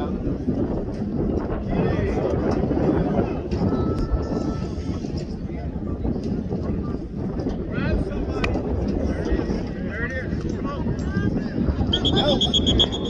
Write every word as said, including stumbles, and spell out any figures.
Grab somebody. There it is. There it is. Come on. Go.